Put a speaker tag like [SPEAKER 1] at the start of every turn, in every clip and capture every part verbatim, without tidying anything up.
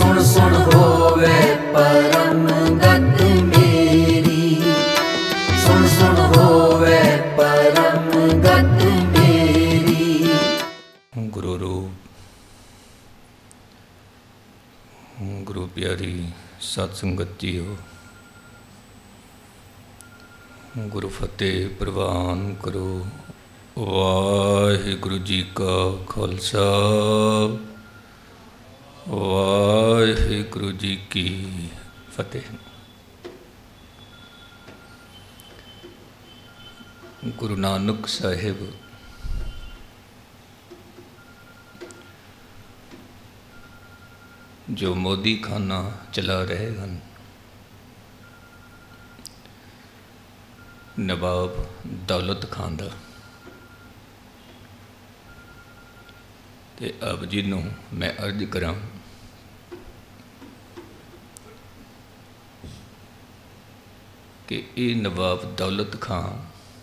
[SPEAKER 1] सुन सुन होवे परम गत मेरी, सुन सुन होवे परम गत मेरी।
[SPEAKER 2] गुरु रूप गुरु प्यारी सत संगत जीओ, गुरु फतेह प्रवान करो। वाहिगुरु जी का खालसा, वाहिगुरु जी की फतेह। गुरु नानक साहिब जो मोदी खाना चला रहे हैं, नवाब दौलत खान दा, ते अब जी नूं मैं अर्ज करां कि ये नवाब दौलत खान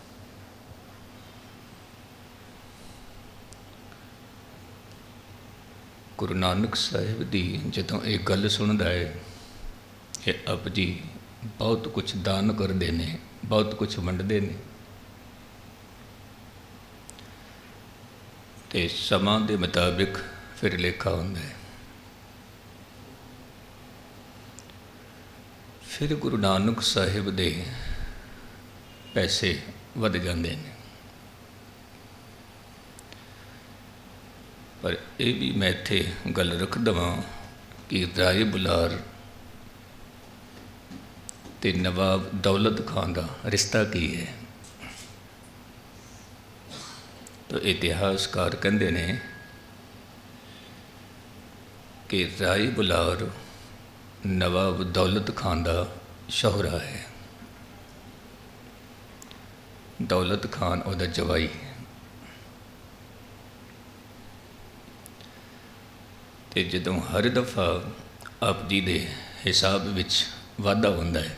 [SPEAKER 2] गुरु नानक साहिब दी जदों ये गल सुनदा है कि अब जी बहुत कुछ दान करते हैं, बहुत कुछ वंडते हैं, तो समा के मुताबिक फिर लेखा होंदा है। फिर गुरु नानक साहिब दे पैसे वध जाते हैं। पर यह भी मैं इत्थे गल रख देवां कि राय बुलार ते नवाब दौलत खान का रिश्ता की है। तो इतिहासकार कहते हैं कि राय बुलार नवाब दौलत खान का शोहरा है, दौलत खान उहदा जवाई। ते जदों हर दफ़ा आप जी दे हिसाब विच वाधा होंदा है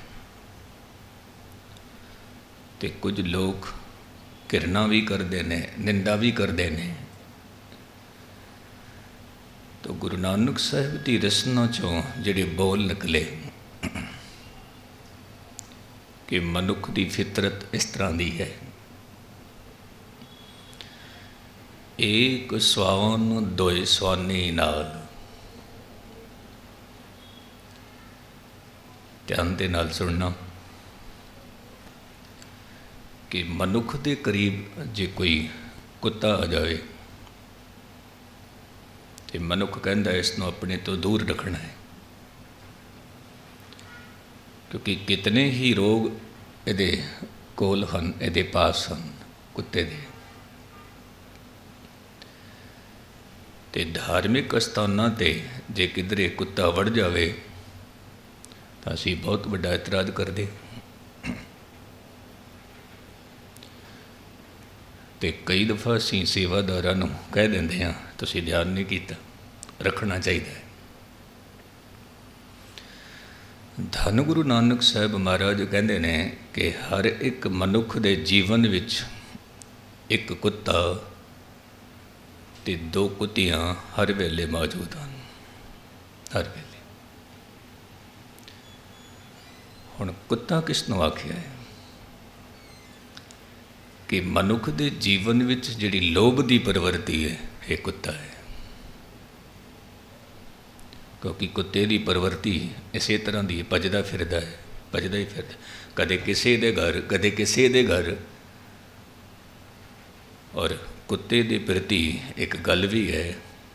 [SPEAKER 2] ते कुछ लोग घिरना भी करते हैं, निंदा भी करते हैं। तो गुरु नानक साहिब की रसना चों जिहड़े बोल निकले कि मनुख की फितरत इस तरह की है, एक स्वान दोए स्वानी नाल। ध्यान दे नाल सुनना कि मनुख के करीब जे कोई कुत्ता आ जाए तो मनुख कहता है इसनों अपने तो दूर रखना है, क्योंकि कितने ही रोग इहदे कोल हन, इहदे पास हन कुत्ते दे। ते धार्मिक स्थानां ते जे किधरे कुत्ता वड़ जाए तो असीं बहुत बड़ा इतराज करते। तो कई दफ़ा असीं सेवादारां नूं कह देंदे हां तुसीं ध्यान नहीं कीता, रखना चाहिए। धन गुरु नानक साहिब महाराज कहते हैं कि हर एक मनुख के जीवन विच एक कुत्ता ते दो कुत्तियां हर वेले मौजूद हैं, हर वेले। हुण कुत्ता किसनों आखिया है कि मनुख के जीवन विच जिहड़ी लोभ की प्रवृत्ति है ये कुत्ता है। क्योंकि कुत्ते की प्रवृत्ति इसे तरह की भजदा फिरदा है, भजदा ही फिरदा, कदे किसी दे घर कदे किसी दे घर। और कुत्ते के प्रति एक गल भी है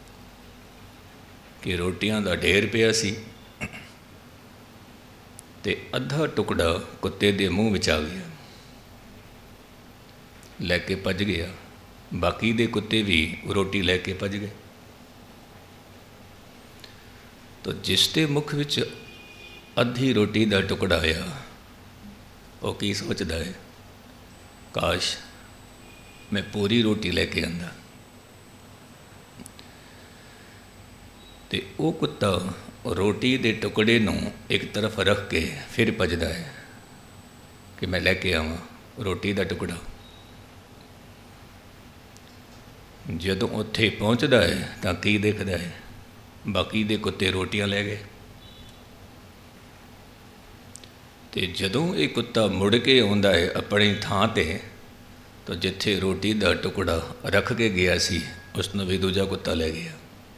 [SPEAKER 2] कि रोटियां का ढेर पिया सी ते अद्धा टुकड़ा कुत्ते के मूँह विच आ गया, लैके भज गया, बाकी दे कुत्ते भी रोटी लैके भज गए। तो जिसके मुख विच अद्धी रोटी का टुकड़ा आया वो की सोचता है, काश मैं पूरी रोटी लैके आंदा। ते वो कुत्ता रोटी के टुकड़े नूं एक तरफ रख के फिर भजदा है कि मैं लैके आवां रोटी का टुकड़ा। जदों उत्थे पहुँचता है तो की देखता है ਬਾਕੀ ਦੇ ਕੁੱਤੇ ਰੋਟੀਆਂ ਲੈ ਗਏ। ਅਤੇ ਜਦੋਂ ਇਹ ਕੁੱਤਾ ਮੁੜ ਕੇ ਆਉਂਦਾ ਹੈ ਆਪਣੀ ਥਾਂ 'ਤੇ, ਤਾਂ ਜਿੱਥੇ ਰੋਟੀ ਦਾ ਟੁਕੜਾ ਰੱਖ ਕੇ ਗਿਆ ਸੀ ਉਸ ਨੂੰ ਵੀ ਦੂਜਾ ਕੁੱਤਾ ਲੈ ਗਿਆ।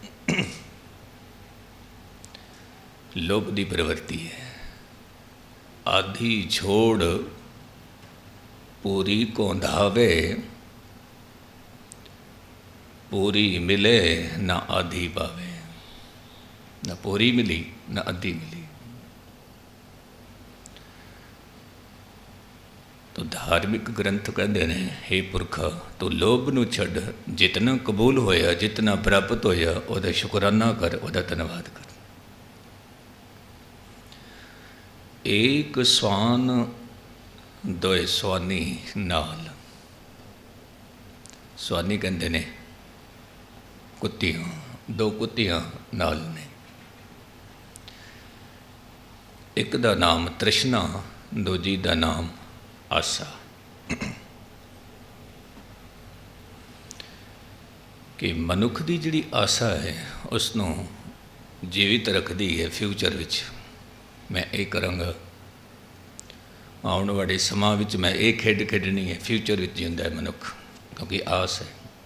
[SPEAKER 2] ਲੋਭ ਦੀ ਪ੍ਰਵਿਰਤੀ ਹੈ। ਆਧੀ ਛੋੜ ਪੂਰੀ ਕੌਂਧਾਵੇ, ਪੂਰੀ ਮਿਲੇ ਨਾ ਆਧੀ ਪਾਵੇ। ਨਾ ਪੂਰੀ ਮਿਲੀ ਨਾ ਅੱਧੀ ਮਿਲੀ। ਤੋ ਧਾਰਮਿਕ ਗ੍ਰੰਥ ਕਹਿੰਦੇ ਨੇ, ਹੇ ਪੁਰਖਾ ਤੂੰ ਲੋਭ ਨੂੰ ਛੱਡ, ਜਿਤਨਾ ਕਬੂਲ ਹੋਇਆ, ਜਿਤਨਾ ਪ੍ਰਾਪਤ ਹੋਇਆ, ਉਹਦਾ ਸ਼ੁਕਰਾਨਾ ਕਰ, ਉਹਦਾ ਧੰਨਵਾਦ ਕਰ। ਏਕ ਸਵਾਨ ਦੋਏ ਸਵਾਨੀ ਨਾਲ। ਸਵਾਨੀ ਕਹਿੰਦੇ ਨੇ ਕੁੱਤੀਆਂ, ਦੋ ਕੁੱਤੀਆਂ ਨਾਲ ਨੇ। ਇੱਕ ਦਾ ਨਾਮ ਤ੍ਰਿਸ਼ਨਾ, ਦੂਜੀ ਦਾ ਨਾਮ ਆਸਾ। ਕਿ ਮਨੁੱਖ ਦੀ ਜਿਹੜੀ ਆਸਾ ਹੈ ਉਸ ਨੂੰ ਜੀਵਿਤ ਰੱਖਦੀ ਹੈ ਫਿਊਚਰ ਵਿੱਚ। ਮੈਂ ਇਹ ਕਰਾਂਗਾ, ਆਉਣ ਵਾਲੇ ਸਮਾਂ ਵਿੱਚ ਮੈਂ ਇਹ ਖੇਡ ਖੇਡਣੀ ਹੈ। ਫਿਊਚਰ ਵਿੱਚ ਜਿਉਂਦਾ ਹੈ ਮਨੁੱਖ, ਕਿਉਂਕਿ ਆਸ ਹੈ।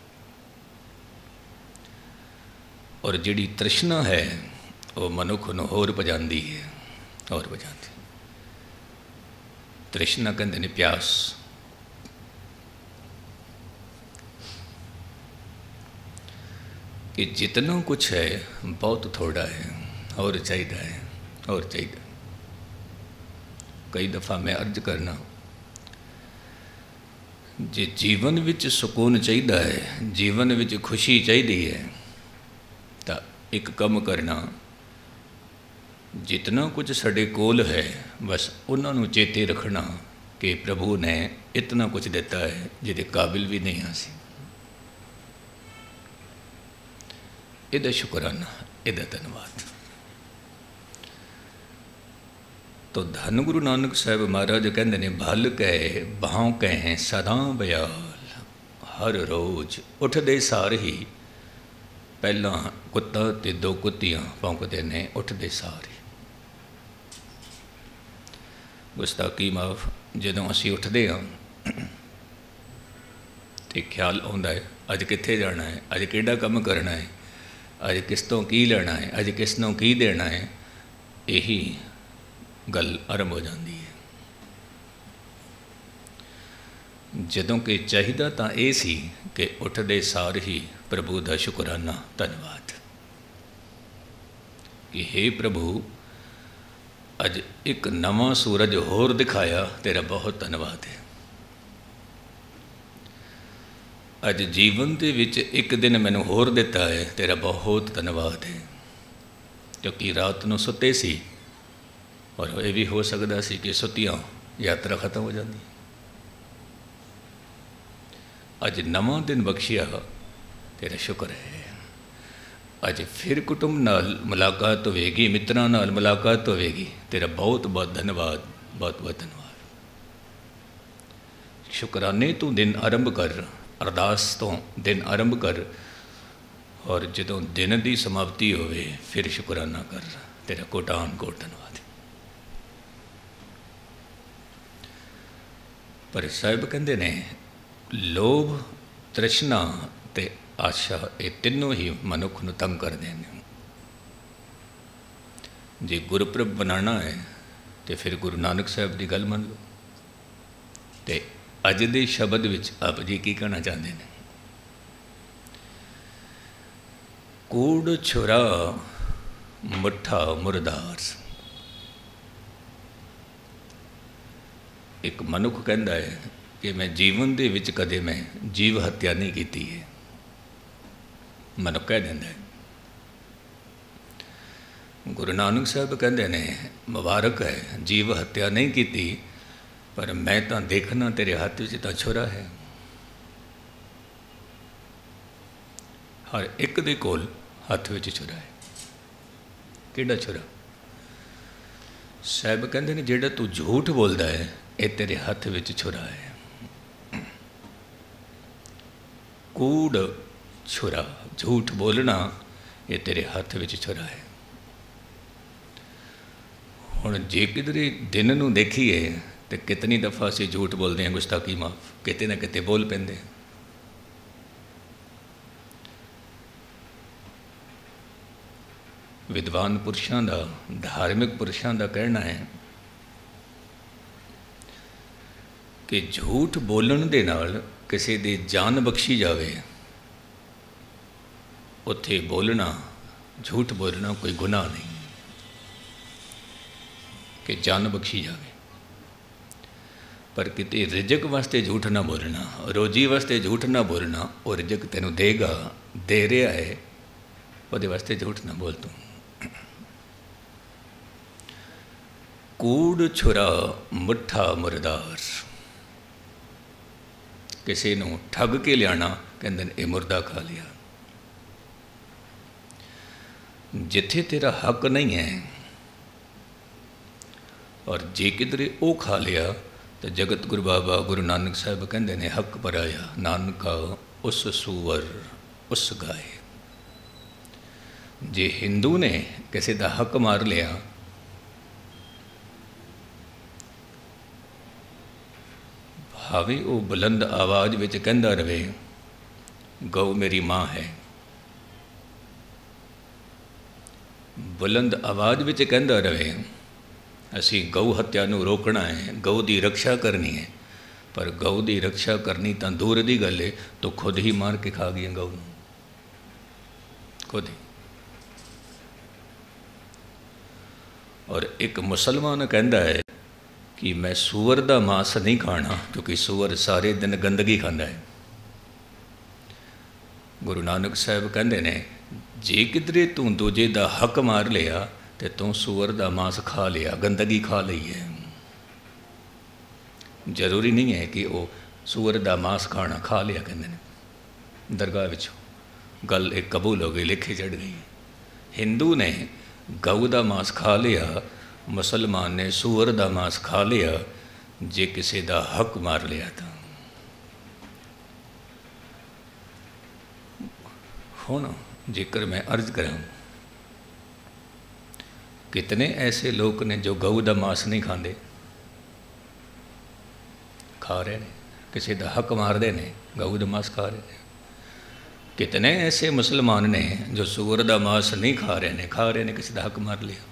[SPEAKER 2] ਔਰ ਜਿਹੜੀ ਤ੍ਰਿਸ਼ਨਾ ਹੈ ਉਹ ਮਨੁੱਖ ਨੂੰ ਹੋਰ ਭਜਾਉਂਦੀ ਹੈ, ਹੋਰ ਭਜਾਉਂਦੀ। ਤ੍ਰਿਸ਼ਨਾ ਕਹਿੰਦੇ ਨੇ ਪਿਆਸ। ਕਿ ਜਿਤਨਾ ਕੁਛ ਹੈ ਬਹੁਤ ਥੋੜਾ ਹੈ, ਹੋਰ ਚਾਹੀਦਾ ਹੈ, ਹੋਰ ਚਾਹੀਦਾ। ਕਈ ਦਫਾ ਮੈਂ ਅਰਜ਼ ਕਰਨਾ, ਜੇ ਜੀਵਨ ਵਿੱਚ ਸਕੂਨ ਚਾਹੀਦਾ ਹੈ, ਜੀਵਨ ਵਿੱਚ ਖੁਸ਼ੀ ਚਾਹੀਦੀ ਹੈ, ਤਾਂ ਇੱਕ ਕੰਮ ਕਰਨਾ, ਜਿਤਨਾ ਕੁਝ ਸਾਡੇ ਕੋਲ ਹੈ ਬਸ ਉਹਨਾਂ ਨੂੰ ਚੇਤੇ ਰੱਖਣਾ ਕਿ ਪ੍ਰਭੂ ਨੇ ਇਤਨਾ ਕੁਝ ਦਿੱਤਾ ਹੈ ਜਿਹਦੇ ਕਾਬਿਲ ਵੀ ਨਹੀਂ ਅਸੀਂ। ਇਹਦਾ ਸ਼ੁਕਰਾਨਾ, ਇਹਦਾ ਧੰਨਵਾਦ। ਤੋ ਧੰਨ ਗੁਰੂ ਨਾਨਕ ਸਾਹਿਬ ਮਹਾਰਾਜ ਕਹਿੰਦੇ ਨੇ, ਭਲ ਕਹਿ ਬਾਹੁ ਕਹਿ ਸਦਾ ਬਿਆਲ, ਹਰ ਰੋਜ਼ ਉੱਠਦੇ ਸਾਰ ਹੀ ਪਹਿਲਾਂ ਕੁੱਤਾ ਅਤੇ ਦੋ ਕੁੱਤੀਆਂ ਭੌਂਕਦੇ ਨੇ, ਉੱਠਦੇ ਸਾਰ ਹੀ। ਗੁਸਤਾਖੀ ਮਾਫ। ਜਦੋਂ ਅਸੀਂ ਉੱਠਦੇ ਹਾਂ ਅਤੇ ਖਿਆਲ ਆਉਂਦਾ ਹੈ ਅੱਜ ਕਿੱਥੇ ਜਾਣਾ ਹੈ, ਅੱਜ ਕਿਹੜਾ ਕੰਮ ਕਰਨਾ ਹੈ, ਅੱਜ ਕਿਸ ਤੋਂ ਕੀ ਲੈਣਾ ਹੈ, ਅੱਜ ਕਿਸ ਨੂੰ ਕੀ ਦੇਣਾ ਹੈ, ਇਹੀ ਗੱਲ ਆਰੰਭ ਹੋ ਜਾਂਦੀ ਹੈ। ਜਦੋਂ ਕਿ ਚਾਹੀਦਾ ਤਾਂ ਇਹ ਸੀ ਕਿ ਉੱਠਦੇ ਸਾਰ ਹੀ ਪ੍ਰਭੂ ਦਾ ਸ਼ੁਕਰਾਨਾ, ਧੰਨਵਾਦ ਕਿ ਹੇ ਪ੍ਰਭੂ ਅੱਜ ਇੱਕ ਨਵਾਂ ਸੂਰਜ ਹੋਰ ਦਿਖਾਇਆ, ਤੇਰਾ ਬਹੁਤ ਧੰਨਵਾਦ ਹੈ। ਅੱਜ ਜੀਵਨ ਦੇ ਵਿੱਚ ਇੱਕ ਦਿਨ ਮੈਨੂੰ ਹੋਰ ਦਿੱਤਾ ਹੈ, ਤੇਰਾ ਬਹੁਤ ਧੰਨਵਾਦ ਹੈ। ਕਿਉਂਕਿ ਰਾਤ ਨੂੰ ਸੁੱਤੇ ਸੀ, ਔਰ ਇਹ ਵੀ ਹੋ ਸਕਦਾ ਸੀ ਕਿ ਸੁੱਤਿਆਂ ਯਾਤਰਾ ਖਤਮ ਹੋ ਜਾਂਦੀ। ਅੱਜ ਨਵਾਂ ਦਿਨ ਬਖਸ਼ਿਆ, ਤੇਰਾ ਸ਼ੁਕਰ ਹੈ। ਅੱਜ ਫਿਰ ਕੁਟੁੰਬ ਨਾਲ ਮੁਲਾਕਾਤ ਹੋਵੇਗੀ, ਮਿੱਤਰਾਂ ਨਾਲ ਮੁਲਾਕਾਤ ਹੋਵੇਗੀ, ਤੇਰਾ ਬਹੁਤ ਬਹੁਤ ਧੰਨਵਾਦ, ਬਹੁਤ ਬਹੁਤ ਧੰਨਵਾਦ। ਸ਼ੁਕਰਾਨੇ ਤੋਂ ਦਿਨ ਆਰੰਭ ਕਰ, ਅਰਦਾਸ ਤੋਂ ਦਿਨ ਆਰੰਭ ਕਰ, ਔਰ ਜਦੋਂ ਦਿਨ ਦੀ ਸਮਾਪਤੀ ਹੋਵੇ ਫਿਰ ਸ਼ੁਕਰਾਨਾ ਕਰ, ਤੇਰਾ ਕੋਟਾਨ ਕੋਟ ਧੰਨਵਾਦ। ਪਰ ਸਾਹਿਬ ਕਹਿੰਦੇ ਨੇ ਲੋਭ, ਤ੍ਰਿਸ਼ਨਾ ਅਤੇ ਆਸ਼ਾ, ਇਹ ਤਿੰਨੋਂ ਹੀ ਮਨੁੱਖ ਨੂੰ ਤੰਗ ਕਰਦੇ ਨੇ। ਜੇ ਗੁਰਪੁਰਬ ਬਣਾਉਣਾ ਹੈ ਤਾਂ ਫਿਰ ਗੁਰੂ ਨਾਨਕ ਸਾਹਿਬ ਦੀ ਗੱਲ ਮੰਨ ਲਓ। ਅਤੇ ਅੱਜ ਦੇ ਸ਼ਬਦ ਵਿੱਚ ਆਪ ਜੀ ਕੀ ਕਹਿਣਾ ਚਾਹੁੰਦੇ ਨੇ? ਕੂੜ ਛੁਰਾ ਮੁੱਠਾ ਮੁਰਦਾਰ। ਇੱਕ ਮਨੁੱਖ ਕਹਿੰਦਾ ਹੈ ਕਿ ਮੈਂ ਜੀਵਨ ਦੇ ਵਿੱਚ ਕਦੇ ਮੈਂ ਜੀਵ ਹੱਤਿਆ ਨਹੀਂ ਕੀਤੀ ਹੈ। ਮਨੁੱਖ ਕਹਿ ਦਿੰਦਾ ਹੈ। ਗੁਰੂ ਨਾਨਕ ਸਾਹਿਬ ਕਹਿੰਦੇ ਨੇ ਮੁਬਾਰਕ ਹੈ, ਜੀਵ ਹੱਤਿਆ ਨਹੀਂ ਕੀਤੀ, ਪਰ ਮੈਂ ਤਾਂ ਦੇਖਣਾ ਤੇਰੇ ਹੱਥ ਵਿੱਚ ਤਾਂ ਛੁਰਾ ਹੈ। ਹਰ ਇੱਕ ਦੇ ਕੋਲ ਹੱਥ ਵਿੱਚ ਛੁਰਾ ਹੈ। ਕਿਹੜਾ ਛੁਰਾ? ਸਾਹਿਬ ਕਹਿੰਦੇ ਨੇ ਜਿਹੜਾ ਤੂੰ ਝੂਠ ਬੋਲਦਾ ਹੈ, ਇਹ ਤੇਰੇ ਹੱਥ ਵਿੱਚ ਛੁਰਾ ਹੈ। ਕੂੜ ਛੁਰਾ, ਝੂਠ ਬੋਲਣਾ ये तेरे हथ विच छुरा है। हुण जे किधरे दिन नूं देखीए तो कितनी दफ़ा असीं झूठ बोलते हैं, गुस्ताखी माफ़ किते ना किते बोल पैंदे। विद्वान पुरुषों का, धार्मिक पुरुषों का कहना है कि झूठ बोलण दे नाल किसी दी जान बख्शी जावे, उत्थे बोलना, झूठ बोलना कोई गुनाह नहीं कि जान बख्शी जावे। पर किते रिजक वास्ते झूठ ना बोलना, रोजी वास्ते झूठ ना बोलना। और रिजक तेनू देगा, दे रहा है, वो वास्ते झूठ ना बोल तू। कूड़ छुरा मुठा मुरदार, किसी नू ठग के लियाना कहंदे ने ये मुर्दा खा लिया। जिथे तेरा हक नहीं है और जे किधरे वो खा लिया तो जगत गुरु बाबा गुरु नानक साहब कहंदे ने हक पराया नानका उस सूवर उस गाए। जे हिंदू ने किसी का हक मार लिया, भावे वो बुलंद आवाज़ विच कहंदा रहे गौ मेरी माँ है, बुलंद आवाज़ विच कहंदा रहे असी गौ हत्या नूं रोकना है, गौ की रक्षा करनी है। पर गौ की रक्षा करनी तो दूर की गल है, तो खुद ही मार के खा गई गौ नूं, खुद ही। और एक मुसलमान कहता है कि मैं सूअर का मांस नहीं खाना क्योंकि सूअर सारे दिन गंदगी खाता है। गुरु नानक साहब कहते ने जे किधरे तू दूजे का हक मार लिया तो तू सूअर का मांस खा लिया, गंदगी खा ली है। जरूरी नहीं है कि वो सूअर का मांस खाना खा लिया, कहते हैं दरगाह विचों गल एक कबूल हो गई, लिखे चढ़ गई। हिंदू ने गऊ का मांस खा लिया, मुसलमान ने सूअर का मांस खा लिया जे किसी का हक मार लिया था। हुण जेकर मैं अर्ज करा, कितने ऐसे लोग ने जो गऊ का मांस नहीं खाते, खा रहे हैं, किसी का हक मारते हैं, गऊ का मांस खा रहे हैं। कितने ऐसे मुसलमान ने जो सूअर का मांस नहीं खा रहे हैं, खा रहे हैं, किसी का हक मार लिया।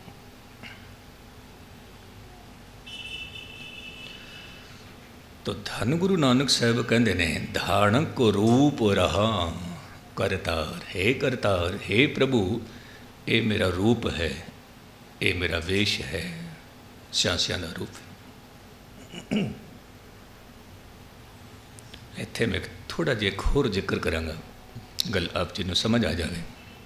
[SPEAKER 2] तो धन गुरु नानक साहब कहते ने धारणक को रूप रहा करतार, हे करतार, हे प्रभु ये मेरा रूप है, ये मेरा वेश है, सियासियां का रूप। इत्थे मैं थोड़ा जिहा एक होर जिक्र करांगा, गल आप जी नूं समझ आ जाए।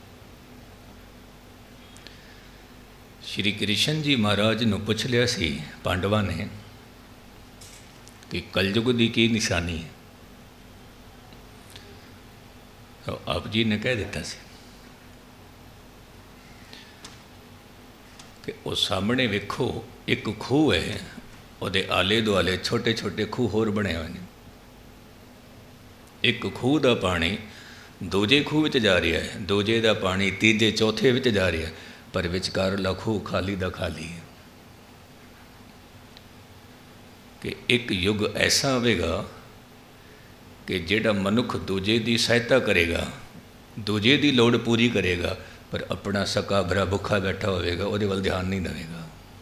[SPEAKER 2] श्री कृष्ण जी महाराज नूं पुछ लिया सी पांडवां ने कि कलयुग की की निशानी है, तो आप जी ने कह दिता सी कि उस सामने वेखो एक खूह है, उहदे आले दुआले छोटे छोटे खूह होर बने हुए हैं। एक खूह का पानी दूजे खूह विच जा रहा है, दूजे का पानी तीजे चौथे विच जा रहा है, पर विचकारला खूह खाली दा खाली है। कि एक युग ऐसा आवेगा कि जिहड़ा मनुख दूजे की सहायता करेगा, दूजे की लोड़ पूरी करेगा, पर अपना सका भरा भुखा बैठा होगा, वो वाल ध्यान नहीं देगा।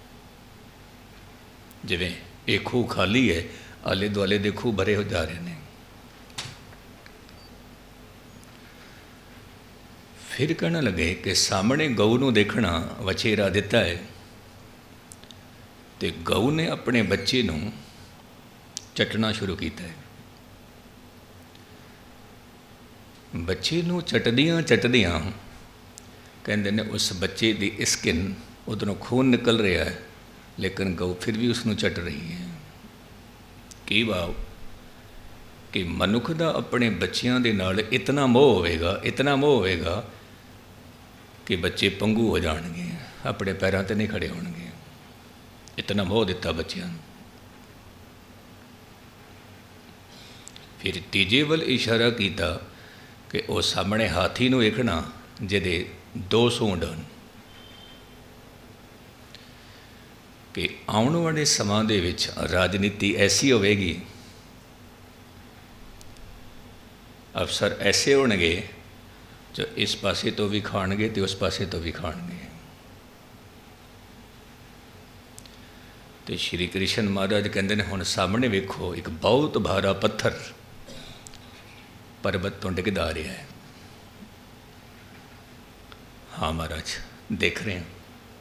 [SPEAKER 2] जिवें एक खूह खाली है, आले दुआले दे खूह भरे हो जा रहे हैं। फिर कहने लगे कि सामने गऊ नूं देखना वछेरा दिता है, तो गऊ ने अपने बच्चे नूं चटना शुरू किया है। बच्चे नूं चटदियां चटदियां कहते ने उस बच्चे की स्किन उधरों खून निकल रहा है, लेकिन गऊ फिर भी उसनूं चट रही है। की भाव कि मनुख का अपने बच्चों के नाल इतना मोह होवेगा, इतना मोह होवेगा कि बच्चे पंगू हो जाएंगे, अपने पैरों ते नहीं खड़े होणगे। इतना मोह दिता बच्चों। फिर तीजे वल इशारा किया कि वह सामने हाथी नूं वेखना जिहदे ਦੋ ਸੂੰਡ ਹਨ ਕਿ ਆਉਣ ਵਾਲੇ ਸਮਾਂ ਦੇ ਵਿੱਚ ਰਾਜਨੀਤੀ ਐਸੀ ਹੋਵੇਗੀ, ਅਫਸਰ ਐਸੇ ਹੋਣਗੇ ਜੋ ਇਸ ਪਾਸੇ ਤੋਂ ਵੀ ਖਾਣਗੇ ਅਤੇ ਉਸ ਪਾਸੇ ਤੋਂ ਵੀ ਖਾਣਗੇ। ਅਤੇ ਸ਼੍ਰੀ ਕ੍ਰਿਸ਼ਨ ਮਹਾਰਾਜ ਕਹਿੰਦੇ ਨੇ, ਹੁਣ ਸਾਹਮਣੇ ਵੇਖੋ ਇੱਕ ਬਹੁਤ ਭਾਰਾ ਪੱਥਰ ਪਰਬਤ ਤੋਂ ਡਿੱਗਦਾ ਆ ਰਿਹਾ ਹੈ। ਹਾਂ ਮਹਾਰਾਜ, ਦੇਖ ਰਹੇ ਹਾਂ।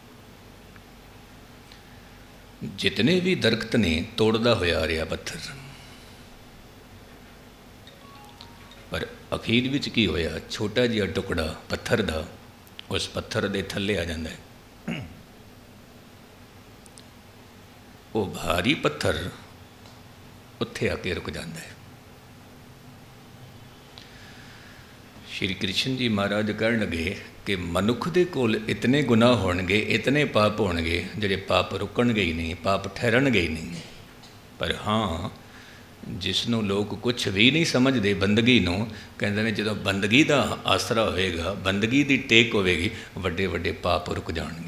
[SPEAKER 2] ਜਿਤਨੇ ਵੀ ਦਰਖਤ ਨੇ ਤੋੜਦਾ ਹੋਇਆ ਆ ਰਿਹਾ ਪੱਥਰ, ਪਰ ਅਖੀਰ ਵਿੱਚ ਕੀ ਹੋਇਆ? ਛੋਟਾ ਜਿਹਾ ਟੁਕੜਾ ਪੱਥਰ ਦਾ ਉਸ ਪੱਥਰ ਦੇ ਥੱਲੇ ਆ ਜਾਂਦਾ ਹੈ। ਉਹ ਭਾਰੀ ਪੱਥਰ ਉੱਥੇ ਆ ਕੇ ਰੁਕ ਜਾਂਦਾ ਹੈ। ਸ਼੍ਰੀ ਕ੍ਰਿਸ਼ਨ ਜੀ ਮਹਾਰਾਜ ਕਹਿਣ ਲੱਗੇ ਕਿ ਮਨੁੱਖ ਦੇ ਕੋਲ ਇਤਨੇ ਗੁਨਾਹ ਹੋਣਗੇ, ਇਤਨੇ ਪਾਪ ਹੋਣਗੇ, ਜਿਹੜੇ ਪਾਪ ਰੁਕਣਗੇ ਹੀ ਨਹੀਂ, ਪਾਪ ਠਹਿਰਣਗੇ ਹੀ ਨਹੀਂ। ਪਰ ਹਾਂ, ਜਿਸ ਨੂੰ ਲੋਕ ਕੁਛ ਵੀ ਨਹੀਂ ਸਮਝਦੇ ਬੰਦਗੀ ਨੂੰ, ਕਹਿੰਦੇ ਨੇ ਜਦੋਂ ਬੰਦਗੀ ਦਾ ਆਸਰਾ ਹੋਵੇਗਾ, ਬੰਦਗੀ ਦੀ ਟੇਕ ਹੋਵੇਗੀ, ਵੱਡੇ ਵੱਡੇ ਪਾਪ ਰੁਕ ਜਾਣਗੇ।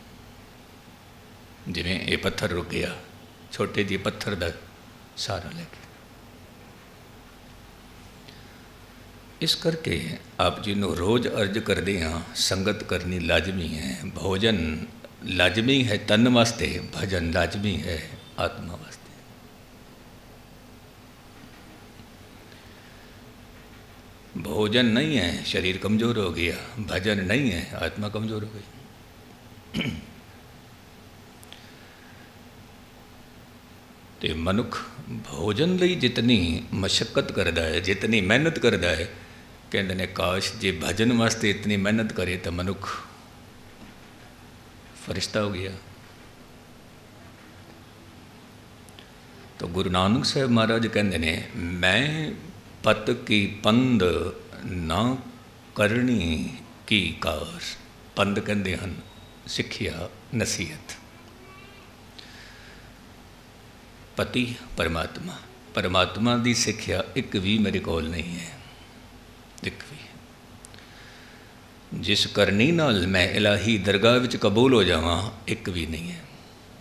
[SPEAKER 2] ਜਿਵੇਂ ਇਹ ਪੱਥਰ ਰੁਕ ਗਿਆ, ਛੋਟੇ ਜਿਹੇ ਪੱਥਰ ਦਾ ਸਹਾਰਾ ਲੈ ਕੇ। ਇਸ ਕਰਕੇ ਆਪ ਜੀ ਨੂੰ ਰੋਜ਼ ਅਰਜ਼ ਕਰਦੇ ਹਾਂ, ਸੰਗਤ ਕਰਨੀ ਲਾਜ਼ਮੀ ਹੈ, ਭੋਜਨ ਲਾਜ਼ਮੀ ਹੈ ਤਨ ਵਾਸਤੇ, ਭਜਨ ਲਾਜ਼ਮੀ ਹੈ ਆਤਮਾ ਵਾਸਤੇ। भोजन नहीं है, शरीर कमज़ोर हो गया, भजन नहीं है, आत्मा कमज़ोर हो गई। तो मनुख भोजन ਲਈ जितनी मशक्कत करता है, जितनी मेहनत करता है, कहते ने काश जे भजन वास्ते इतनी मेहनत करे तो मनुख फरिश्ता हो गया। तो गुरु नानक साहब महाराज कहते ने, मैं पत की पंद ना करनी की कार। पंद कहते हैं सिक्ख्या, नसीहत। पति परमात्मा, परमात्मा की सिक्ख्या एक भी मेरे कोल नहीं है, एक भी। जिस करनी नाल मैं इलाही दरगाह विच कबूल हो जावां, एक भी नहीं है।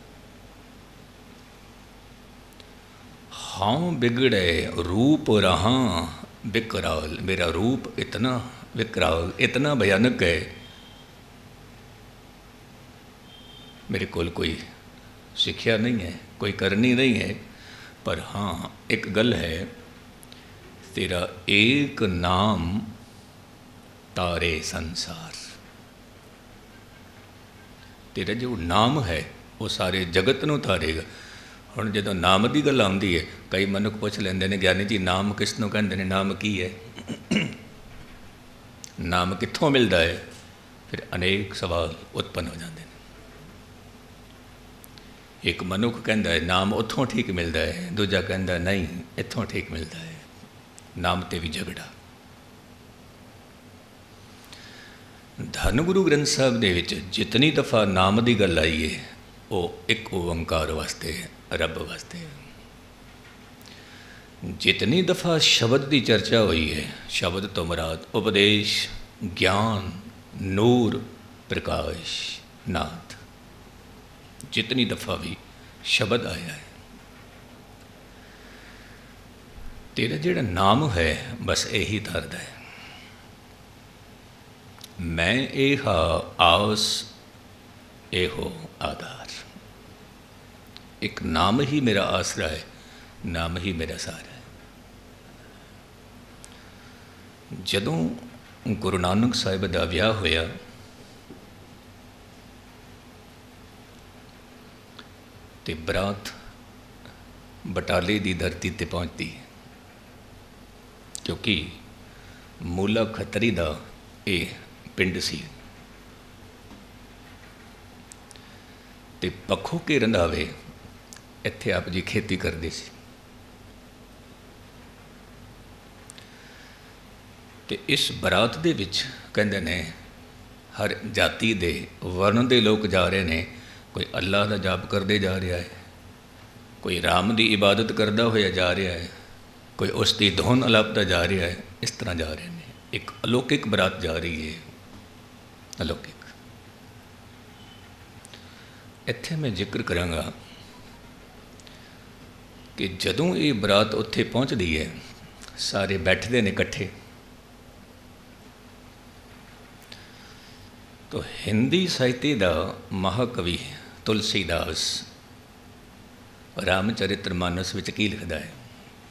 [SPEAKER 2] हाँ बिगड़े रूप रहा विकराल, मेरा रूप इतना विकराल, इतना भयानक है, मेरे कोल कोई सिक्ख्या नहीं है, कोई करनी नहीं है। पर हाँ एक गल है, तेरा एक नाम तारे संसार। तेरा जो नाम है वो सारे जगत नूं तारेगा। ਹੁਣ ਜਦੋਂ ਨਾਮ ਦੀ ਗੱਲ ਆਉਂਦੀ ਹੈ, ਕਈ ਮਨੁੱਖ ਪੁੱਛ ਲੈਂਦੇ ਨੇ, ਗਿਆਨੀ ਜੀ ਨਾਮ ਕਿਸ ਨੂੰ ਕਹਿੰਦੇ ਨੇ, ਨਾਮ ਕੀ ਹੈ, ਨਾਮ ਕਿੱਥੋਂ ਮਿਲਦਾ ਹੈ? ਫਿਰ ਅਨੇਕ ਸਵਾਲ ਉਤਪੰਨ ਹੋ ਜਾਂਦੇ ਨੇ। ਇੱਕ ਮਨੁੱਖ ਕਹਿੰਦਾ ਹੈ ਨਾਮ ਉੱਥੋਂ ਠੀਕ ਮਿਲਦਾ ਹੈ, ਦੂਜਾ ਕਹਿੰਦਾ ਨਹੀਂ ਇੱਥੋਂ ਠੀਕ ਮਿਲਦਾ ਹੈ। ਨਾਮ 'ਤੇ ਵੀ ਝਗੜਾ। ਧੰਨ ਗੁਰੂ ਗ੍ਰੰਥ ਸਾਹਿਬ ਦੇ ਵਿੱਚ ਜਿਤਨੀ ਦਫਾ ਨਾਮ ਦੀ ਗੱਲ ਆਈ ਹੈ, ਉਹ ਇੱਕ ਓੰਕਾਰ ਵਾਸਤੇ ਹੈ, ਰੱਬ ਵਾਸਤੇ। जितनी दफ़ा शब्द की चर्चा हुई है, शब्द तो मुराद उपदेश, ज्ञान, नूर, प्रकाश, नाथ। जितनी दफ़ा भी शब्द आया है, तेरा जिहड़ा नाम है बस यही तरदा है। मैं एहा आस एहो आधार। एक नाम ही मेरा आसरा है, नाम ही मेरा सहारा है। जदों गुरु नानक साहिब दा विआह होया, ते बरात बटाले दी धरती ते पहुँचती, क्योंकि मूला खतरी दा ये पिंड सी। ते पखों के रंधावे ਇੱਥੇ ਆਪ ਜੀ ਖੇਤੀ ਕਰਦੇ ਸੀ। ਤੇ ਇਸ ਬਰਾਤ ਦੇ ਵਿੱਚ ਕਹਿੰਦੇ ਨੇ ਹਰ ਜਾਤੀ ਦੇ, ਵਰਨ ਦੇ ਲੋਕ ਜਾ ਰਹੇ ਨੇ। ਕੋਈ ਅੱਲਾਹ ਦਾ ਜਾਪ ਕਰਦੇ ਜਾ ਰਿਹਾ ਹੈ, ਕੋਈ ਰਾਮ ਦੀ ਇਬਾਦਤ ਕਰਦਾ ਹੋਇਆ ਜਾ ਰਿਹਾ ਹੈ, ਕੋਈ ਉਸ ਦੀ ਧੁਨ ਅਲਾਪਦਾ ਜਾ ਰਿਹਾ ਹੈ। ਇਸ ਤਰ੍ਹਾਂ ਜਾ ਰਹੇ ਨੇ, ਇੱਕ ਅਲੌਕਿਕ ਬਰਾਤ ਜਾ ਰਹੀ ਹੈ। ਅਲੌਕਿਕ। ਇੱਥੇ ਮੈਂ ਜ਼ਿਕਰ ਕਰਾਂਗਾ ਕਿ ਜਦੋਂ ਇਹ ਬਰਾਤ ਉੱਥੇ ਪਹੁੰਚਦੀ ਹੈ, ਸਾਰੇ ਬੈਠਦੇ ਨੇ ਇਕੱਠੇ, ਤਾਂ ਹਿੰਦੀ ਸਾਹਿਤ ਦਾ ਮਹਾਕਵੀ ਤੁਲਸੀਦਾਸ ਰਾਮਚਰਿਤ੍ਰ ਮਾਨਸ ਵਿੱਚ ਕੀ ਲਿਖਦਾ ਹੈ?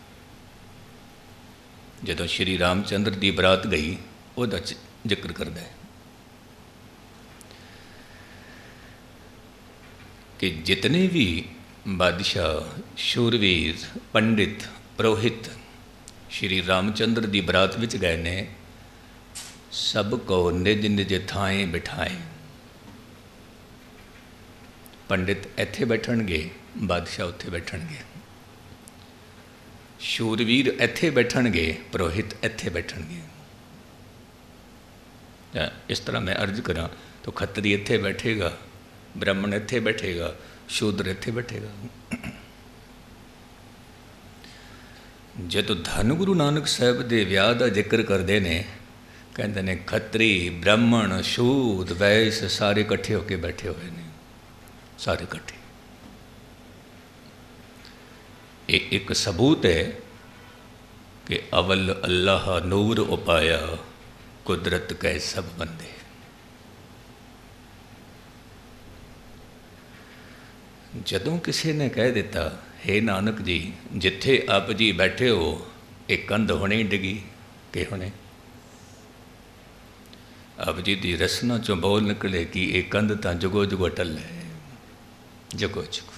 [SPEAKER 2] ਜਦੋਂ ਸ਼੍ਰੀ ਰਾਮਚੰਦਰ ਦੀ ਬਰਾਤ ਗਈ, ਉਹਦਾ ਜ਼ਿਕਰ ਕਰਦਾ ਹੈ ਕਿ ਜਿਤਨੇ ਵੀ ਬਾਦਸ਼ਾਹ, ਸ਼ੂਰਵੀਰ, ਪੰਡਿਤ, ਪ੍ਰੋਹਿਤ ਸ਼੍ਰੀ ਰਾਮਚੰਦਰ ਦੀ ਬਰਾਤ ਵਿੱਚ ਗਏ ਨੇ, ਸਭ ਕੋ ਨਿਜ ਨਿਜ ਥਾਂ ਬਿਠਾਏ। ਪੰਡਿਤ ਇੱਥੇ ਬੈਠਣਗੇ, ਬਾਦਸ਼ਾਹ ਉੱਥੇ ਬੈਠਣਗੇ, ਸ਼ੂਰਵੀਰ ਇੱਥੇ ਬੈਠਣਗੇ, ਪ੍ਰੋਹਿਤ ਇੱਥੇ ਬੈਠਣਗੇ। ਇਸ ਤਰ੍ਹਾਂ ਮੈਂ ਅਰਜ਼ ਕਰਾਂ ਤਾਂ ਖੱਤਰੀ ਇੱਥੇ ਬੈਠੇਗਾ, ਬ੍ਰਾਹਮਣ ਇੱਥੇ ਬੈਠੇਗਾ, ਸ਼ੂਦਰ ਇੱਥੇ ਬੈਠੇਗਾ। ਜਦੋਂ ਧੰਨ ਗੁਰੂ ਨਾਨਕ ਸਾਹਿਬ ਦੇ ਵਿਆਹ ਦਾ ਜ਼ਿਕਰ ਕਰਦੇ ਨੇ, ਕਹਿੰਦੇ ਨੇ ਖੱਤਰੀ, ਬ੍ਰਾਹਮਣ, ਸ਼ੂਦ, ਵੈਸ ਸਾਰੇ ਇਕੱਠੇ ਹੋ ਕੇ ਬੈਠੇ ਹੋਏ ਨੇ, ਸਾਰੇ ਇਕੱਠੇ। ਇਹ ਇੱਕ ਸਬੂਤ ਹੈ ਕਿ ਅਵਲ ਅੱਲਾਹ ਨੂਰ ਉਪਾਇਆ, ਕੁਦਰਤ ਕੈ ਸਭ ਬੰਦੇ। ਜਦੋਂ ਕਿਸੇ ਨੇ ਕਹਿ ਦਿੱਤਾ, ਹੇ ਨਾਨਕ ਜੀ, ਜਿੱਥੇ ਆਪ ਜੀ ਬੈਠੇ ਹੋ ਇਹ ਕੰਧ ਹੁਣੇ ਡਿੱਗੀ ਕਿ ਹੁਣੇ? ਆਪ ਜੀ ਦੀ ਰਸਨਾ ਚੋਂ ਬੋਲ ਨਿਕਲੇ ਕਿ ਇਹ ਕੰਧ ਤਾਂ ਜੁਗੋ ਜੁਗੋ ਟੱਲ ਹੈ, ਜੁਗੋ ਜੁਗੋ।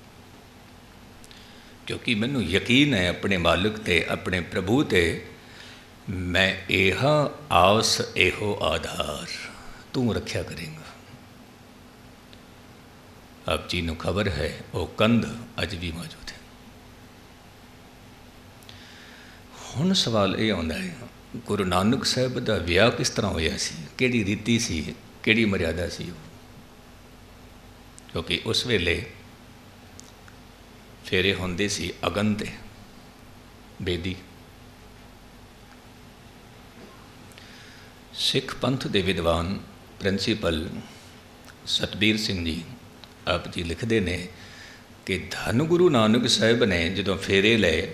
[SPEAKER 2] ਕਿਉਂਕਿ ਮੈਨੂੰ ਯਕੀਨ ਹੈ ਆਪਣੇ ਮਾਲਕ 'ਤੇ, ਆਪਣੇ ਪ੍ਰਭੂ 'ਤੇ। ਮੈਂ ਇਹ ਆਸ, ਇਹੋ ਆਧਾਰ ਤੂੰ ਰੱਖਿਆ ਕਰੇਂਗਾ। ਆਪ ਜੀ ਨੂੰ ਖਬਰ ਹੈ ਉਹ ਕੰਧ ਅੱਜ ਵੀ ਮੌਜੂਦ ਹੈ। ਹੁਣ ਸਵਾਲ ਇਹ ਆਉਂਦਾ ਹੈ, ਗੁਰੂ ਨਾਨਕ ਸਾਹਿਬ ਦਾ ਵਿਆਹ ਕਿਸ ਤਰ੍ਹਾਂ ਹੋਇਆ ਸੀ? ਕਿਹੜੀ ਰੀਤੀ ਸੀ? ਕਿਹੜੀ ਮਰਿਆਦਾ ਸੀ ਉਹ? ਕਿਉਂਕਿ ਉਸ ਵੇਲੇ ਫੇਰੇ ਹੁੰਦੇ ਸੀ ਅਗਨ 'ਤੇ, ਬੇਦੀ। ਸਿੱਖ ਪੰਥ ਦੇ ਵਿਦਵਾਨ ਪ੍ਰਿੰਸੀਪਲ ਸਤਬੀਰ ਸਿੰਘ ਜੀ ਆਪ ਜੀ ਲਿਖਦੇ ਨੇ ਕਿ ਧੰਨ ਗੁਰੂ ਨਾਨਕ ਸਾਹਿਬ ਨੇ ਜਦੋਂ ਫੇਰੇ ਲਏ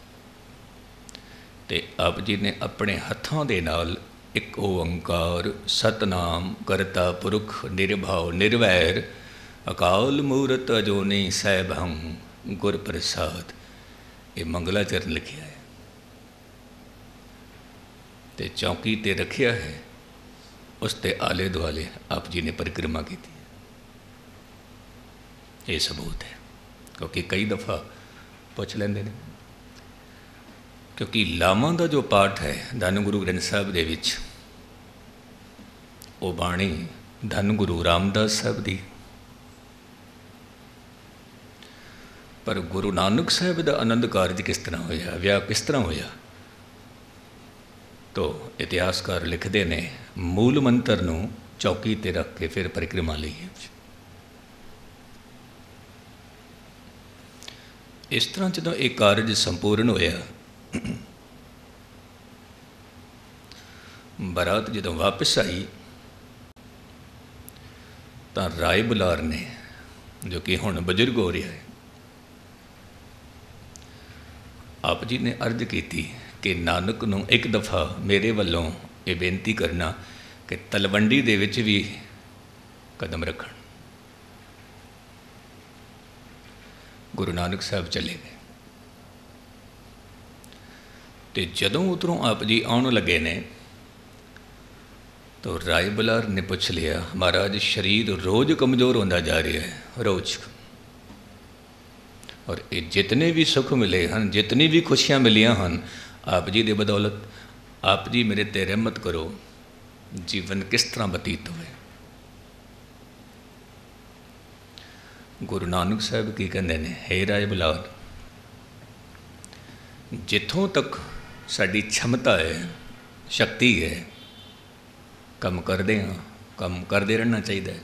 [SPEAKER 2] ਤੇ ਆਪ ਜੀ ਨੇ ਆਪਣੇ ਹੱਥਾਂ ਦੇ ਨਾਲ ਇੱਕ ਓੰਕਾਰ ਸਤਨਾਮ ਕਰਤਾ ਪੁਰਖ ਨਿਰਭਉ ਨਿਰਵੈਰ ਅਕਾਲ ਮੂਰਤ ਅਜੂਨੀ ਸੈਭੰ ਗੁਰ ਪ੍ਰਸਾਦ, ਇਹ ਮੰਗਲਾ ਚਰਨ ਲਿਖਿਆ ਹੈ ਤੇ ਚੌਂਕੀ 'ਤੇ ਰੱਖਿਆ ਹੈ। ਉਸ ਦੇ ਆਲੇ ਦੁਆਲੇ ਆਪ ਜੀ ਨੇ ਪਰਿਕਰਮਾ ਕੀਤੀ। ਇਹ ਸਬੂਤ ਹੈ, ਕਿਉਂਕਿ ਕਈ ਦਫਾ ਪੁੱਛ ਲੈਂਦੇ ਨੇ। ਕਿਉਂਕਿ ਲਾਵਾਂ ਦਾ ਜੋ ਪਾਠ ਹੈ ਧੰਨ ਗੁਰੂ ਗ੍ਰੰਥ ਸਾਹਿਬ ਦੇ ਵਿੱਚ, ਉਹ ਬਾਣੀ ਧੰਨ ਗੁਰੂ ਰਾਮਦਾਸ ਸਾਹਿਬ ਦੀ। ਪਰ ਗੁਰੂ ਨਾਨਕ ਸਾਹਿਬ ਦਾ ਆਨੰਦ ਕਾਰਜ ਕਿਸ ਤਰ੍ਹਾਂ ਹੋਇਆ, ਵਿਆਹ ਕਿਸ ਤਰ੍ਹਾਂ ਹੋਇਆ? ਤੋ ਇਤਿਹਾਸਕਾਰ ਲਿਖਦੇ ਨੇ ਮੂਲ ਮੰਤਰ ਨੂੰ ਚੌਕੀ 'ਤੇ ਰੱਖ ਕੇ ਫਿਰ ਪਰਿਕਰਮਾ ਲਈ। ਇਸ ਤਰ੍ਹਾਂ ਜਦੋਂ ਇਹ ਕਾਰਜ ਸੰਪੂਰਨ ਹੋਇਆ, ਬਰਾਤ ਜਦੋਂ ਵਾਪਸ ਆਈ ਤਾਂ ਰਾਏ ਬੁਲਾਰ ਨੇ, ਜੋ ਕਿ ਹੁਣ ਬਜ਼ੁਰਗ ਹੋ ਰਿਹਾ ਹੈ, ਆਪ ਜੀ ਨੇ ਅਰਜ਼ ਕੀਤੀ ਕਿ ਨਾਨਕ ਨੂੰ ਇੱਕ ਦਫਾ ਮੇਰੇ ਵੱਲੋਂ ਇਹ ਬੇਨਤੀ ਕਰਨਾ ਕਿ ਤਲਵੰਡੀ ਦੇ ਵਿੱਚ ਵੀ ਕਦਮ ਰੱਖਣ। ਗੁਰੂ ਨਾਨਕ ਸਾਹਿਬ ਚਲੇ ਗਏ ਤੇ ਜਦੋਂ ਉੱਧਰੋਂ ਆਪ ਜੀ ਆਉਣ ਲੱਗੇ ਨੇ ਤਾਂ ਰਾਏ ਬੁਲਾਰ ਨੇ ਪੁੱਛ ਲਿਆ, ਮਹਾਰਾਜ ਸਰੀਰ ਰੋਜ਼ ਕਮਜ਼ੋਰ ਹੁੰਦਾ ਜਾ ਰਿਹਾ ਹੈ, ਰੋਜ਼। ਔਰ ਇਹ ਜਿਤਨੇ ਵੀ ਸੁੱਖ ਮਿਲੇ ਹਨ, ਜਿਤਨੀ ਵੀ ਖੁਸ਼ੀਆਂ ਮਿਲੀਆਂ ਹਨ, ਆਪ ਜੀ ਦੇ ਬਦੌਲਤ। ਆਪ ਜੀ ਮੇਰੇ 'ਤੇ ਰਹਿਮਤ ਕਰੋ, ਜੀਵਨ ਕਿਸ ਤਰ੍ਹਾਂ ਬਤੀਤ ਹੋਵੇ। ਗੁਰੂ ਨਾਨਕ ਸਾਹਿਬ ਕੀ ਕਹਿੰਦੇ ਨੇ, ਹੇ ਰਾਏ ਬੁਲਾਰ, ਜਿੱਥੋਂ ਤੱਕ ਸਾਡੀ ਛਮਤਾ ਹੈ, ਸ਼ਕਤੀ ਹੈ, ਕੰਮ ਕਰਦੇ ਹਾਂ, ਕੰਮ ਕਰਦੇ ਰਹਿਣਾ ਚਾਹੀਦਾ ਹੈ।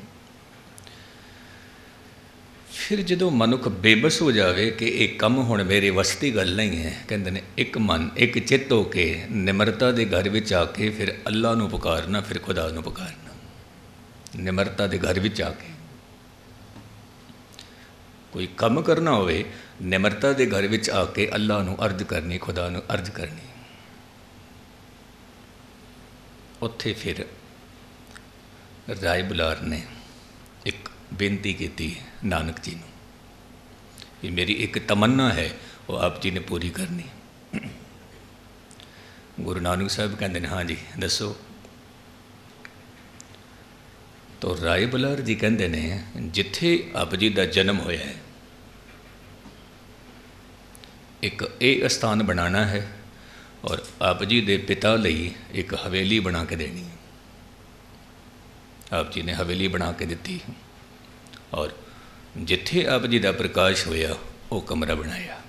[SPEAKER 2] ਫਿਰ ਜਦੋਂ ਮਨੁੱਖ ਬੇਬਸ ਹੋ ਜਾਵੇ ਕਿ ਇਹ ਕੰਮ ਹੁਣ ਮੇਰੇ ਵੱਸ ਦੀ ਗੱਲ ਨਹੀਂ ਹੈ, ਕਹਿੰਦੇ ਨੇ ਇੱਕ ਮਨ ਇੱਕ ਚਿੱਤ ਹੋ ਕੇ ਨਿਮਰਤਾ ਦੇ ਘਰ ਵਿੱਚ ਆ ਕੇ ਫਿਰ ਅੱਲਾ ਨੂੰ ਪੁਕਾਰਨਾ, ਫਿਰ ਖੁਦਾ ਨੂੰ ਪੁਕਾਰਨਾ। ਨਿਮਰਤਾ ਦੇ ਘਰ ਵਿੱਚ ਆ ਕੇ। ਕੋਈ ਕੰਮ ਕਰਨਾ ਹੋਵੇ, ਨਿਮਰਤਾ ਦੇ ਘਰ ਵਿੱਚ ਆ ਕੇ ਅੱਲਾ ਨੂੰ ਅਰਜ਼ ਕਰਨੀ, ਖੁਦਾ ਨੂੰ ਅਰਜ਼ ਕਰਨੀ। ਉੱਥੇ ਫਿਰ ਰਾਏ ਬੁਲਾਰ ਨੇ ਇੱਕ ਬੇਨਤੀ ਕੀਤੀ ਨਾਨਕ ਜੀ ਨੂੰ ਕਿ ਮੇਰੀ ਇੱਕ ਤਮੰਨਾ ਹੈ, ਉਹ ਆਪ ਜੀ ਨੇ ਪੂਰੀ ਕਰਨੀ। ਗੁਰੂ ਨਾਨਕ ਸਾਹਿਬ ਕਹਿੰਦੇ ਨੇ, ਹਾਂ ਜੀ ਦੱਸੋ। ਤੋ ਰਾਏ ਬੁਲਾਰ ਜੀ ਕਹਿੰਦੇ ਨੇ, ਜਿੱਥੇ ਆਪ ਜੀ ਦਾ ਜਨਮ ਹੋਇਆ ਹੈ, ਇੱਕ ਇਹ ਅਸਥਾਨ ਬਣਾਉਣਾ ਹੈ ਔਰ ਆਪ ਜੀ ਦੇ ਪਿਤਾ ਲਈ ਇੱਕ ਹਵੇਲੀ ਬਣਾ ਕੇ ਦੇਣੀ ਹੈ। ਆਪ ਜੀ ਨੇ ਹਵੇਲੀ ਬਣਾ ਕੇ ਦਿੱਤੀ ਔਰ ਜਿੱਥੇ ਆਪ ਜੀ ਦਾ ਪ੍ਰਕਾਸ਼ ਹੋਇਆ ਉਹ ਕਮਰਾ ਬਣਾਇਆ।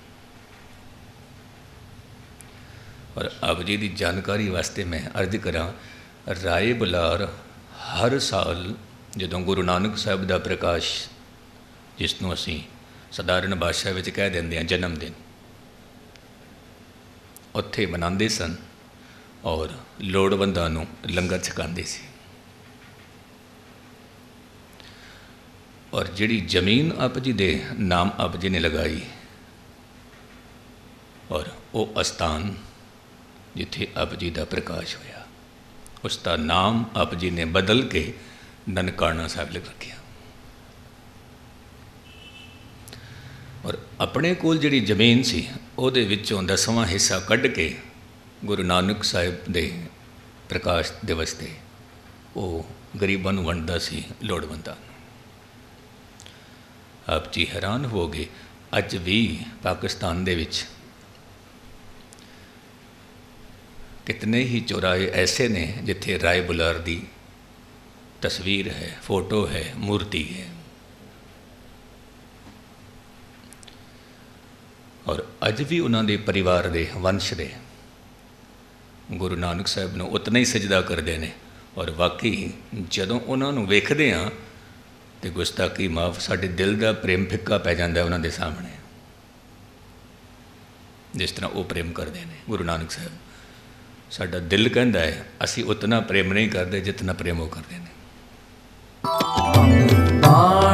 [SPEAKER 2] ਔਰ ਆਪ ਜੀ ਦੀ ਜਾਣਕਾਰੀ ਵਾਸਤੇ ਮੈਂ ਅਰਜ਼ ਕਰਾਂ, ਰਾਏ ਬੁਲਾਰ ਹਰ ਸਾਲ ਜਦੋਂ ਗੁਰੂ ਨਾਨਕ ਸਾਹਿਬ ਦਾ ਪ੍ਰਕਾਸ਼, ਜਿਸ ਨੂੰ ਅਸੀਂ ਸਧਾਰਨ ਭਾਸ਼ਾ ਵਿੱਚ ਕਹਿ ਦਿੰਦੇ ਹਾਂ ਜਨਮ ਦਿਨ, ਉੱਥੇ ਮਨਾਉਂਦੇ ਸਨ ਔਰ ਲੋੜਵੰਦਾਂ ਨੂੰ ਲੰਗਰ ਛਕਾਉਂਦੇ ਸੀ। ਔਰ ਜਿਹੜੀ ਜ਼ਮੀਨ ਆਪ ਜੀ ਦੇ ਨਾਮ ਆਪ ਜੀ ਨੇ ਲਗਾਈ ਔਰ ਉਹ ਅਸਥਾਨ ਜਿੱਥੇ ਆਪ ਜੀ ਦਾ ਪ੍ਰਕਾਸ਼ ਹੋਇਆ, ਉਸ ਦਾ ਨਾਮ ਆਪ ਜੀ ਨੇ ਬਦਲ ਕੇ ਨਨਕਾਣਾ ਸਾਹਿਬ ਲਿਖ ਰੱਖਿਆ। ਔਰ ਆਪਣੇ ਕੋਲ ਜਿਹੜੀ ਜ਼ਮੀਨ ਸੀ ਉਹਦੇ ਵਿੱਚੋਂ ਦਸਵਾਂ ਹਿੱਸਾ ਕੱਢ ਕੇ ਗੁਰੂ ਨਾਨਕ ਸਾਹਿਬ ਦੇ ਪ੍ਰਕਾਸ਼ ਦਿਵਸ 'ਤੇ ਉਹ ਗਰੀਬਾਂ ਨੂੰ ਵੰਡਦਾ ਸੀ, ਲੋੜਵੰਦਾਂ ਨੂੰ। ਆਪ ਜੀ ਹੈਰਾਨ ਹੋ ਗਏ, ਅੱਜ ਵੀ ਪਾਕਿਸਤਾਨ ਦੇ ਵਿੱਚ ਕਿਤਨੇ ਹੀ ਚੌਰਾਹੇ ਐਸੇ ਨੇ ਜਿੱਥੇ ਰਾਏ ਬੁਲਾਰ ਦੀ ਤਸਵੀਰ ਹੈ, ਫੋਟੋ ਹੈ, ਮੂਰਤੀ ਹੈ। ਔਰ ਅੱਜ ਵੀ ਉਹਨਾਂ ਦੇ ਪਰਿਵਾਰ ਦੇ ਵੰਸ਼ ਦੇ ਗੁਰੂ ਨਾਨਕ ਸਾਹਿਬ ਨੂੰ ਉਤਨਾ ਹੀ ਸਜਦਾ ਕਰਦੇ ਨੇ। ਔਰ ਵਾਕਈ ਜਦੋਂ ਉਹਨਾਂ ਨੂੰ ਵੇਖਦੇ ਹਾਂ ਤੇ ਗੁਸਤਾਖੀ ਮਾਫ, ਸਾਡੇ ਦਿਲ ਦਾ ਪ੍ਰੇਮ ਫਿੱਕਾ ਪੈ ਜਾਂਦਾ ਉਹਨਾਂ ਦੇ ਸਾਹਮਣੇ, ਜਿਸ ਤਰ੍ਹਾਂ ਉਹ ਪ੍ਰੇਮ ਕਰਦੇ ਨੇ ਗੁਰੂ ਨਾਨਕ ਸਾਹਿਬ। ਸਾਡਾ ਦਿਲ ਕਹਿੰਦਾ ਹੈ ਅਸੀਂ ਉਤਨਾ ਪ੍ਰੇਮ ਨਹੀਂ ਕਰਦੇ ਜਿਤਨਾ ਪ੍ਰੇਮ ਉਹ ਕਰਦੇ ਨੇ।